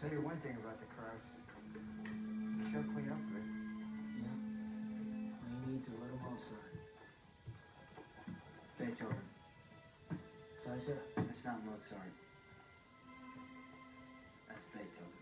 tell you one thing about the Krause. You sure clean up good. Yeah. He needs a little Mozart. Beethoven. Sorry, sir? That's not Mozart. That's Beethoven.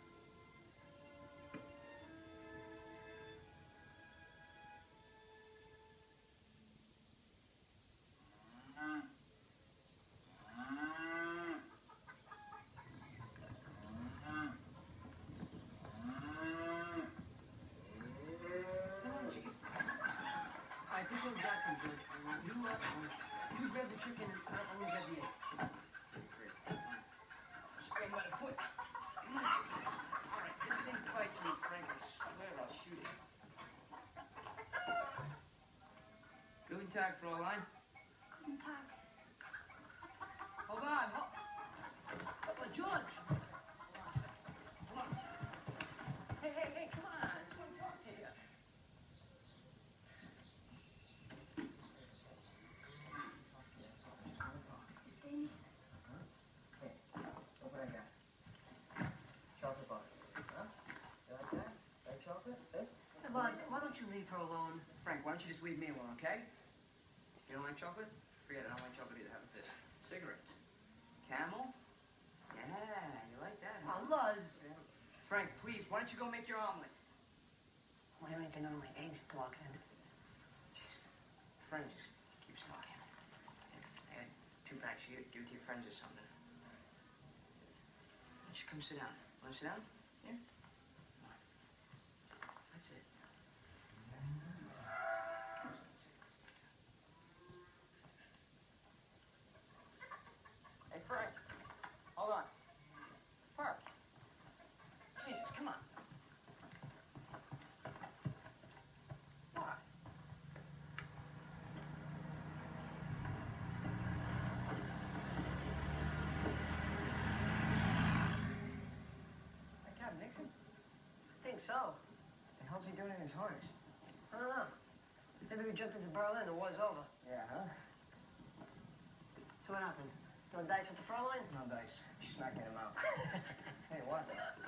This one's got some good. You grab the chicken and I'm gonna grab the eggs. Great. Just grab by the foot. All right, this thing bites me, Frank. I swear I'll shoot it. Guten Tag, Fräulein. Guten Tag. Hold on. George. Hold on. Hey, come on. I just want to talk to you. Hey, look what I got. Chocolate bar. Huh? You like that? Like chocolate? Eh? Hey, Buzz, why don't you leave her alone? Frank, why don't you just leave me alone, okay? You don't like chocolate? Forget it, I don't like chocolate either. Have a fish. Cigarette. Camel? Yeah, you like that, huh? Luz! Yeah. Frank, please, why don't you go make your omelet? Why don't you get none of my eggs blocking? Frank just keeps talking. I had 2 packs here. Give it to your friends or something. Why don't you come sit down? Want to sit down? Yeah. Come on. That's it. Hey, Frank. Hold on. Park. Jesus, come on. What? That Captain Nixon? I think so. What the hell's he doing in his harness? I don't know. Maybe we jumped into Berlin, the war's over. Yeah, huh? So what happened? No dice with the Fräulein? No dice. She smacked me in the mouth. Hey, what?